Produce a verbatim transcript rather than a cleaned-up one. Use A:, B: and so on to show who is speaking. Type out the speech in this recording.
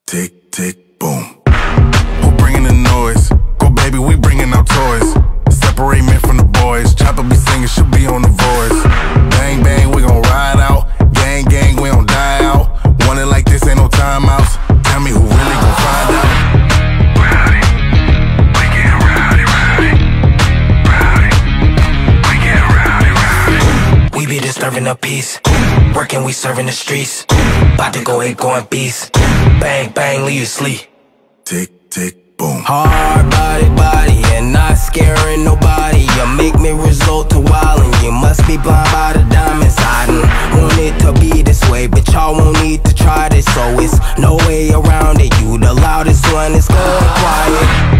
A: tick, tick, boom. Who bringing the noise? Go baby, we bringing our toys. Separate men from the boys. Chopper be singing, she'll be on the voice. Bang, bang, we gon' ride out. Gang, gang, we don't die out. Want it like this, ain't no timeouts. Tell me who really gon' find out.
B: Rowdy, we get rowdy, rowdy. Rowdy, we get rowdy, rowdy.
C: We be disturbing the peace. Working, we serving the streets. About to go eight, going beast. Bang, bang, leave you sleep.
A: Tick, tick, boom.
C: Hard body, body, and not scaring nobody. You make me resort to wildin'. You must be blind by the diamonds. I done want it to be this way, but y'all won't need to try this. So it's no way around it. You the loudest one, it's good quiet.